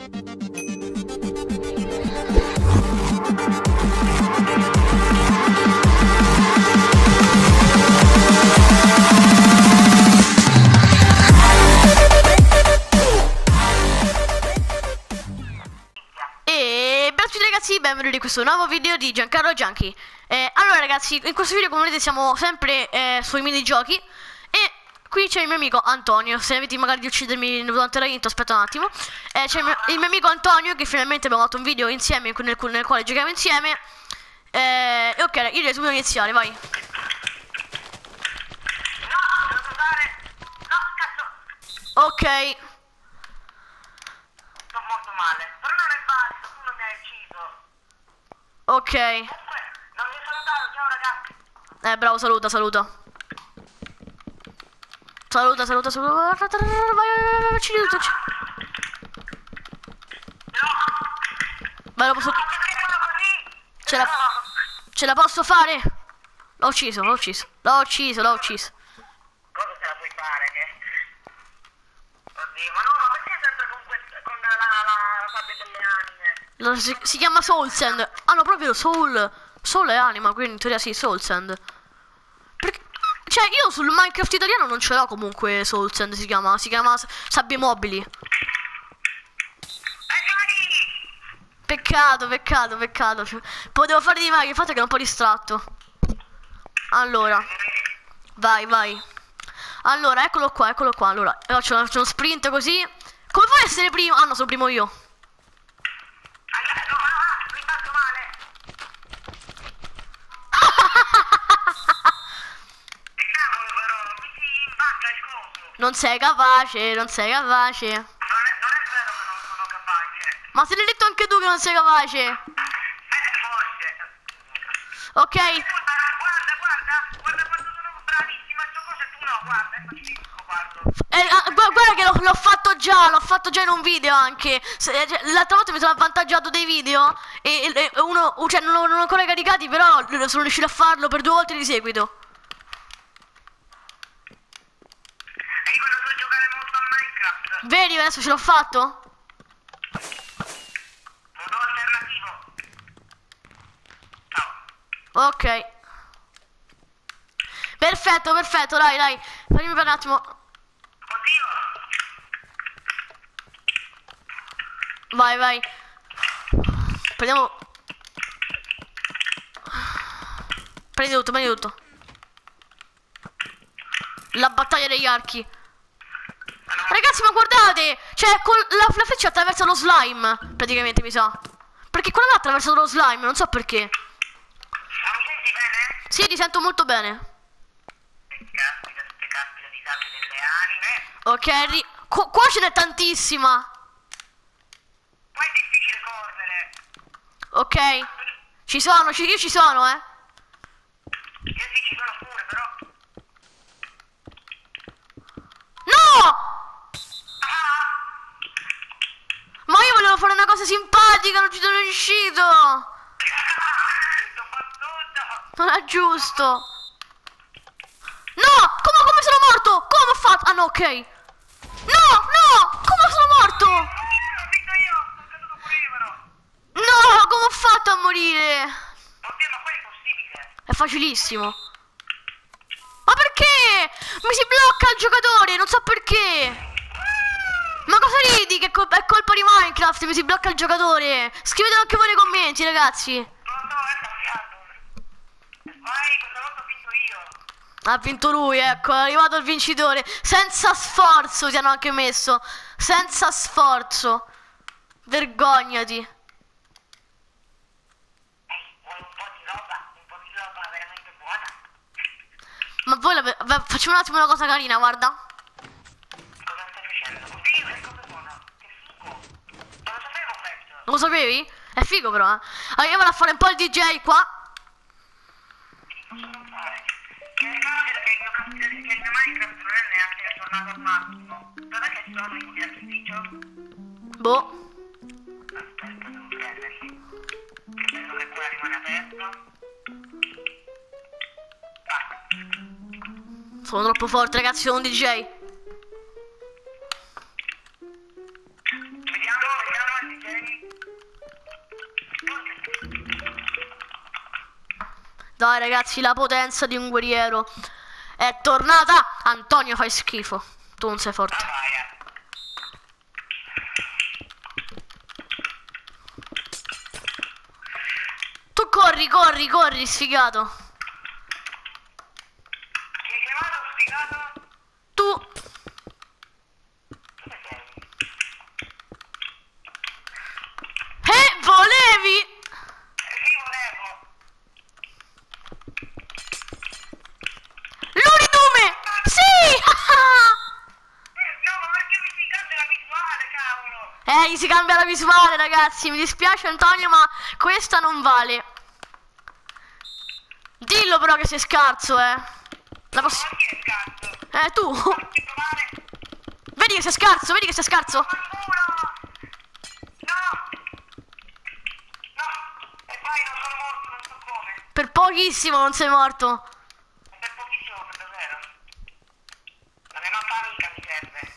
Ragazzi, benvenuti in questo nuovo video di Giancarlo Gianchi. Allora ragazzi, in questo video come vedete siamo sempre sui minigiochi. E qui c'è il mio amico Antonio. Se eviti magari di uccidermi durante la intro, aspetta un attimo. C'è il mio amico Antonio, che finalmente abbiamo fatto un video insieme nel quale giochiamo insieme. Ok, io direi subito iniziare, vai. No, devo salutare. No, cazzo. Ok. Sto molto male. Però non è valido, tu non mi hai ucciso. Ok. Comunque, non mi hai salutato, ciao ragazzi. Bravo, saluta. Saluta. Vai, ci aiuto. Vai, lo posso... Ce la posso fare? L'ho ucciso. Cosa se la puoi fare, che... Oddio, ma no, ma perché sempre con la sabbia delle anime? Si chiama Soul Sand. Ah no, proprio Soul. Soul è anima, quindi in teoria sì, Soul Sand. Perché... Cioè, io sul Minecraft italiano non ce l'ho comunque Soul Sand, si chiama sabbie mobili. Peccato. Potevo fare di meglio, infatti che ero un po' distratto. Allora. Vai. Allora, eccolo qua. Allora, faccio uno sprint così. Come può essere primo? Ah no, sono primo io. No, mi faccio male. Che cavolo però, mi si impacca il coso. Non sei capace. Non è vero che non sono capace. Ma se l'hai detto anche tu che non sei capace. Forse. Ok. Guarda quanto sono bravissima a sto coso e tu no, guarda, ecco ti dico, guarda. Guarda che l'ho fatto già in un video anche. L'altra volta mi sono avvantaggiato dei video e uno, cioè non l'ho ancora caricati, però sono riuscito a farlo per 2 volte di seguito. E io quando so giocare molto a Minecraft. Vedi, adesso ce l'ho fatto? Modo alternativo. Ciao. Ok. Perfetto, dai. Fammi per un attimo. Oddio. Vai. Prendiamo. Prendi tutto. La battaglia degli archi. Ragazzi, ma guardate! Cioè, con la freccia attraversa lo slime, praticamente, mi sa. Perché quella là ha attraversato lo slime, non so perché. Ma mi senti bene? Sì, ti sento molto bene. Caspita di sabbia delle anime. Ok, qua ce n'è tantissima. Qua è difficile correre. Ok. Io ci sono, Io sì ci sono pure, però. No! Ah! Ma io volevo fare una cosa simpatica, non ci sono riuscito. Sto battuto. Non è giusto. No! Come sono morto? Come ho fatto? Ah no, ok. No! Come sono morto? L'ho vinto io, sono caduto pure io però. No! Come ho fatto a morire? Oddio, ma qua è impossibile. È facilissimo. Ma perché? Mi si blocca il giocatore, non so perché. Ma cosa ridi? Che è colpa di Minecraft, mi si blocca il giocatore. Scrivetelo anche voi nei commenti, ragazzi. Lo so, è cambiato. Vai, questa volta ho vinto io. Ha vinto lui, ecco, è arrivato il vincitore. Senza sforzo ti hanno anche messo. Senza sforzo. Vergognati. Vuoi un po' di roba veramente buona? Ma voi facciamo un attimo una cosa carina, guarda. Cosa stai facendo? Oddio, che cosa buona. Che figo. Non lo sapevo questo. Non lo sapevi? È figo però, eh. Allora io vado a fare un po' il DJ qua. Posso non fare? Che ricordo che il mio Minecraft non è neanche aggiornato al massimo. Dov'è che sono i fuochi d'artificio? Boh. Aspetta, devo prenderli. Che vedo che qua rimane aperto. Sono troppo forte, ragazzi, sono un DJ. Vediamo il vai ragazzi, la potenza di un guerriero è tornata. Antonio, fai schifo. Tu non sei forte. Tu corri, corri, corri, sfigato. Chi hai chiamato sfigato? Tu. Dove sei? Volevi. Sì, volevo. L'unitume. Sì. No, ma perché mi si cambia la visuale, cavolo? Gli si cambia la visuale, ragazzi. Mi dispiace, Antonio, ma questa non vale. Dillo però che sei scarso, La Ma chi è scarso? tu. Fammi provare. Vedi che sei scarso, vedi che sei scarso. Fanculo! No! No! E vai, non sono morto, non so come. Per pochissimo non sei morto. È per pochissimo, per davvero. La mia mamma amica mi serve.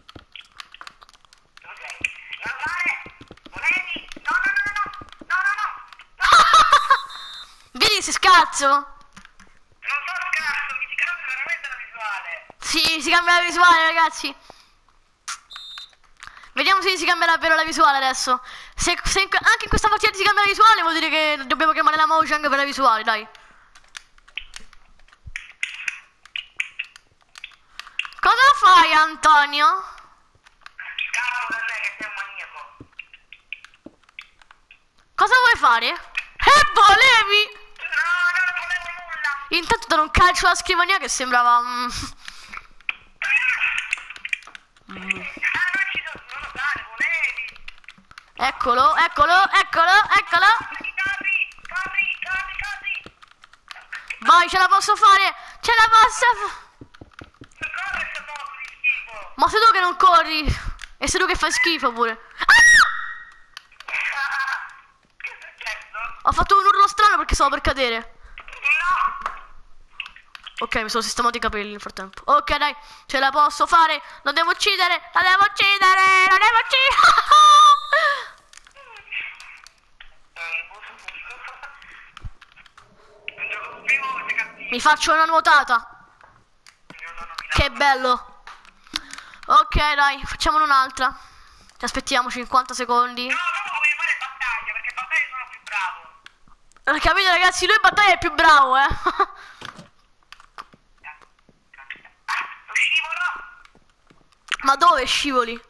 Dove sei? Non lo fare! Volevi? No, no, no, no, no, no, no, no! Vedi che sei scarso. Non so scarso, mi si cambia veramente la visuale. Sì, si cambia la visuale, ragazzi. Vediamo se si cambia davvero la visuale adesso. Se anche in questa partita si cambia la visuale, vuol dire che dobbiamo chiamare la Mojang per la visuale, dai. Cosa fai, Antonio? Scappo da te che sei un maniaco. Cosa vuoi fare? Volevi? No, non volevo nulla. Intanto da un calcio alla scrivania che sembrava... Non ci sono, non lo sai, volevi. Eccolo, eccolo, eccolo, eccolo. Corri. Vai, ce la posso fare. Ce la posso Non corre se poco di schifo. Ma sei tu che non corri. E sei tu che fai schifo pure. Che è successo? Ho fatto un urlo strano perché stavo per cadere. No. Ok, mi sono sistemato i capelli nel frattempo. Ok, dai, ce la posso fare. Lo devo uccidere. La devo uccidere. La devo uccidere. Un gioco primo, sei cattivo. Mi faccio una nuotata. Che bello. Ok, dai, facciamone un'altra. Ci aspettiamo 50 secondi. No, dopo voglio fare battaglia, perché battaglia sono più bravo. Capite, ragazzi? Lui in battaglia è più bravo, Lo scivolo. Ma dove scivoli? Il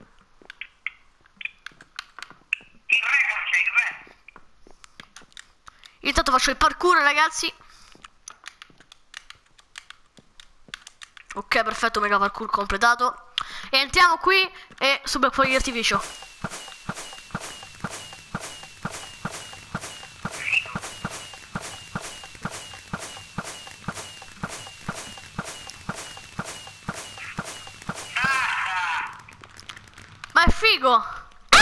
re, c'è il re. Intanto faccio il parkour, ragazzi. Ok, perfetto, mega parkour completato. E entriamo qui e subito fuochi di artificio. Ma è figo! Ah!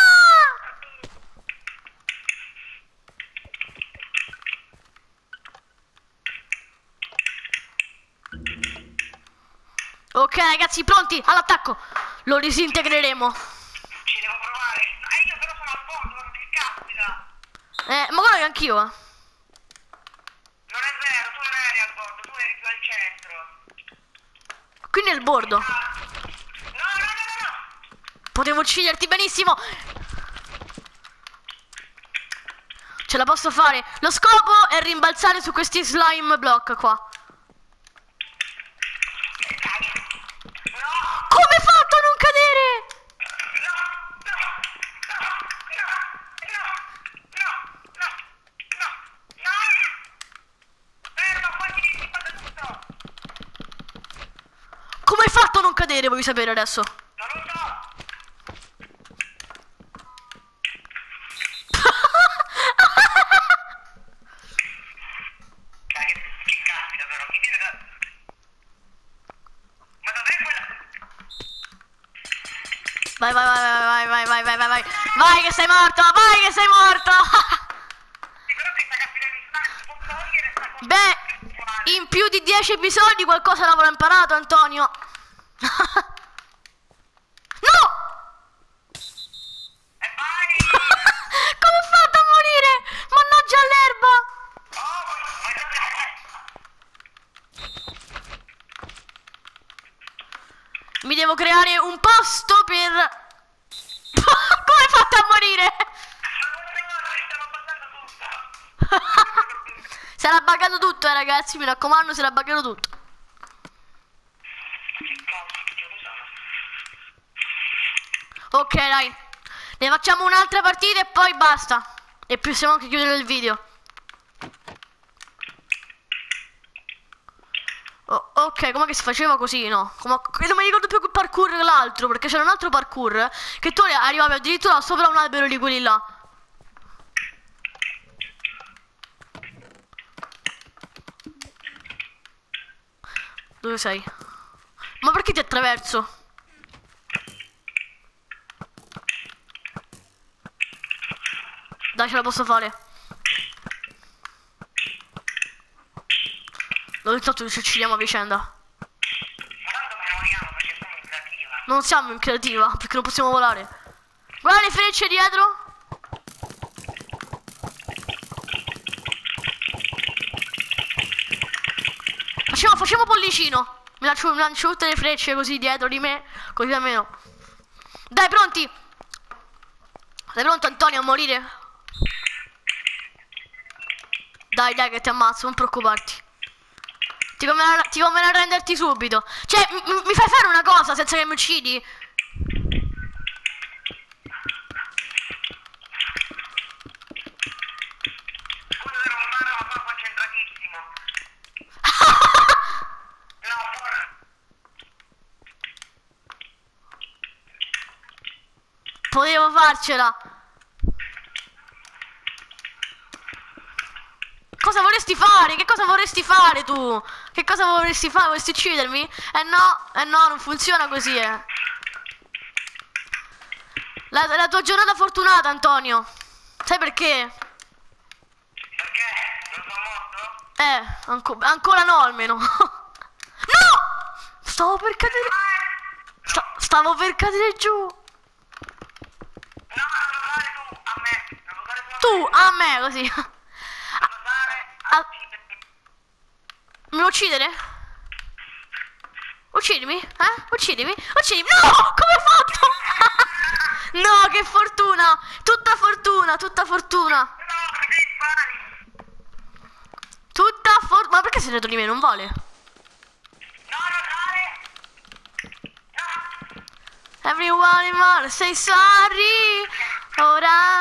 Ok ragazzi, pronti all'attacco. Lo disintegreremo. Ci devo provare. Io però sono al fondo, che caspita. Ma guarda che anch'io, Non è vero, tu non eri al bordo, tu eri più al centro. Qui nel bordo. No. Potevo ucciderti benissimo. Ce la posso fare. Lo scopo è rimbalzare su questi slime block qua. Come hai fatto a non cadere? Come hai fatto a non cadere, voglio sapere adesso. Non lo so. Che caspita però, mi viene da... Ma dov'è quella? Vai. Vai che sei morto, vai che sei morto. Sì, però questa caspita mi sta un po' togliere sta cosa. Beh, in più di 10 episodi qualcosa l'avrò imparato, Antonio. No! E vai! Come ho fatto a morire? Mannaggia all'erba! Oh, ma Mi devo creare un posto per... Come hai fatto a morire? Si era buggato tutto, ragazzi, mi raccomando, si era buggato tutto. Ok, dai. Ne facciamo un'altra partita e poi basta. E possiamo anche chiudere il video. Oh, ok, com'è che si faceva così, no? Non mi ricordo più che parkour che l'altro, perché c'era un altro parkour che tu arrivavi addirittura sopra un albero di quelli là. Dove sei? Ma perché ti attraverso? Dai, ce la posso fare. Dove tanto ci uccidiamo a vicenda. Non siamo in creativa, perché non possiamo volare. Guarda le frecce dietro. Facciamo pollicino. Mi lancio tutte le frecce così dietro di me, così almeno. Dai, pronti? Sei pronto, Antonio, a morire? Dai, dai, che ti ammazzo, non preoccuparti. Ti conviene arrenderti subito. Cioè, mi fai fare una cosa senza che mi uccidi? Potevo farcela. Cosa vorresti fare? Che cosa vorresti fare tu? Che cosa vorresti fare? Vorresti uccidermi? No, non funziona così, La tua giornata fortunata, Antonio. Sai perché? Perché? Non sono morto? Ancora no, almeno. No! Stavo per cadere. Stavo per cadere giù. No, non lo fare tu, a me. Non lo fare Tu, a me, così. Mi vuoi uccidere? Uccidimi? Uccidimi? Uccidimi? No! Come hai fatto? No, che fortuna! Tutta fortuna, tutta fortuna. Tutta fortuna. Ma perché sei dietro di me? Non vale. No, non fare. No. Everyone in mare, say sorry. Ora.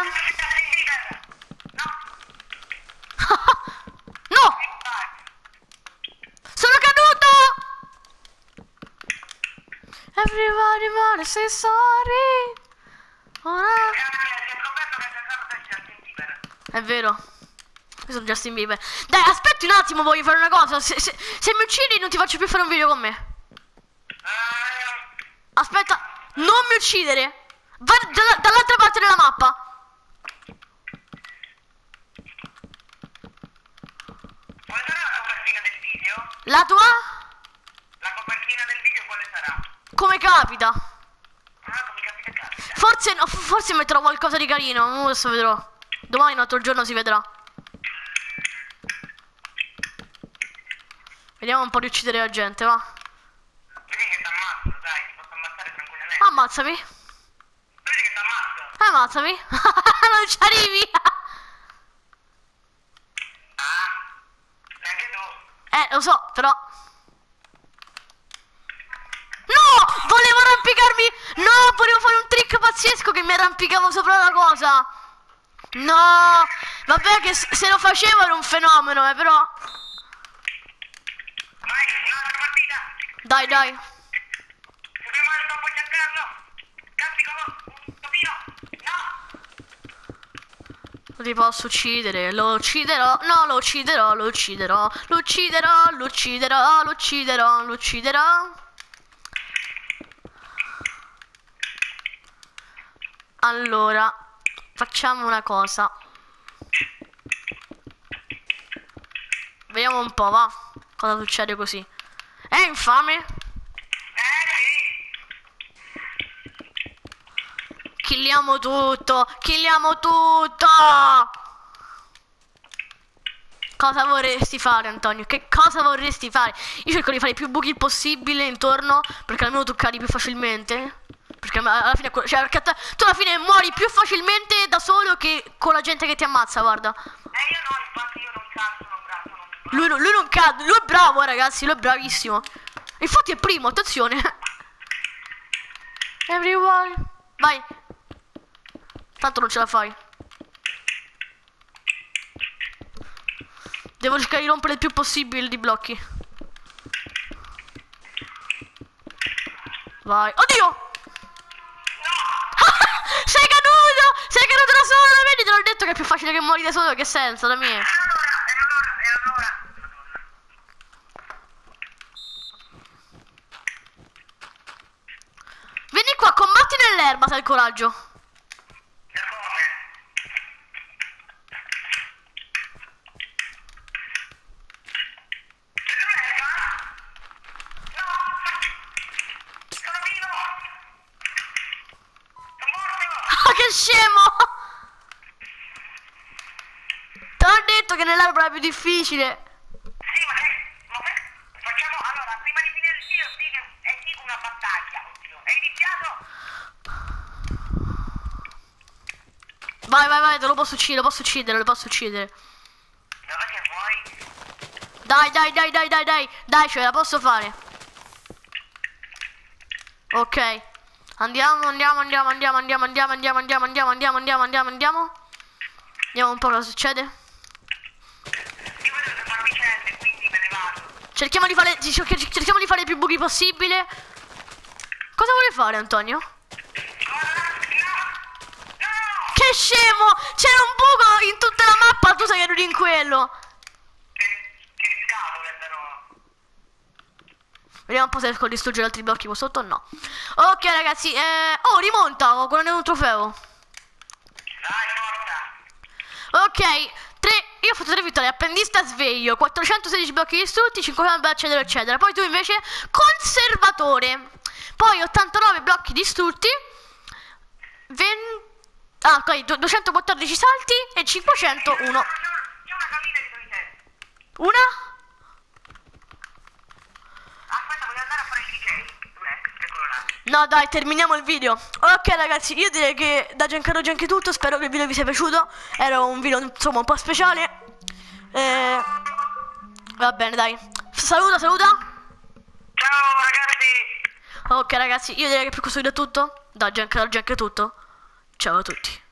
No! Sono caduto! Everybody wanna say sorry. Ora. È vero. Io sono Justin Bieber. Dai, aspetti un attimo, voglio fare una cosa. Se mi uccidi non ti faccio più fare un video con me. Aspetta, non mi uccidere. Vai dall'altra parte della mappa. Quale sarà la copertina del video? La tua? La copertina del video quale sarà? Come capita? Ah, come capita. Forse no, forse metterò qualcosa di carino. Adesso vedrò. Domani, un altro giorno si vedrà. Vediamo un po' di uccidere la gente, va. Vedi che t'ammazzo, dai, ti posso ammazzare tranquillamente. Ammazzami. Vedi che t'ammazzo. Ammazzami. Non ci arrivi. Neanche tu. Lo so, però. No! Volevo arrampicarmi. No, volevo fare un trick pazzesco che mi arrampicavo sopra una cosa. No. Vabbè che se lo facevo era un fenomeno, però. Vai, un'altra partita. Dai, dai. Se prima del topo Giancarlo. Campi un topino. No. Lo ti posso uccidere, lo ucciderò, no, lo ucciderò, lo ucciderò, lo ucciderò, lo ucciderò, lo ucciderò, lo ucciderò. Allora, facciamo una cosa. Vediamo un po', va. Cosa succede così? È infame? Killiamo tutto, killiamo tutto. Cosa vorresti fare, Antonio? Che cosa vorresti fare? Io cerco di fare più buchi possibile intorno, perché almeno tu cadi più facilmente. Perché alla fine, cioè, perché tu alla fine muori più facilmente da solo che con la gente che ti ammazza, guarda. Io no, infatti io non cado, sono bravo. Lui non cade, lui è bravo, ragazzi, lui è bravissimo. Infatti è primo, attenzione. Everyone. Vai. Tanto non ce la fai. Devo cercare di rompere il più possibile di blocchi. Vai. Oddio! Sei caduto! Sei caduto da solo! Vedi, te l'ho detto che è più facile che muori da solo che senza, da me. E allora. Vieni qua, combatti nell'erba se hai il coraggio. E come? No! Sono vivo! Sono morto! Ah, che scemo! Te l'ho detto che nell'erba è più difficile. Sì, ma facciamo allora, prima di finire il video è tipo una battaglia, oddio. È iniziato? Vai, te lo posso uccidere, lo posso uccidere. Dove che vuoi? Dai, ce la posso fare. Ok. Andiamo. Vediamo un po' cosa succede. Io vedo le particelle, quindi me ne vado. Cerchiamo di fare il più buchi possibile. Cosa vuoi fare, Antonio? Che scemo! C'era un buco in tutta la mappa, tu sei venuto in quello. Che scatole però. Vediamo un po' se riesco a distruggere altri blocchi qua sotto o no. Ok ragazzi, oh, rimonta, ho guadagnato un trofeo. Dai, forza. Ok, io ho fatto 3 vittorie, apprendista sveglio, 416 blocchi distrutti, 50 eccetera. Poi tu invece conservatore. Poi 89 blocchi distrutti, 214 salti e 501. C'è una cabina dietro di te. Una? Aspetta, voglio andare a fare il DJ. Eccolo là. No dai, terminiamo il video. Ok ragazzi, io direi che da Giancarlo Gianchi è tutto. Spero che il video vi sia piaciuto. Era un video insomma un po' speciale. Va bene dai. Saluta. Ciao ragazzi. Ok ragazzi, io direi che per questo video è tutto. Da Giancarlo Gianchi è tutto. Ciao a tutti.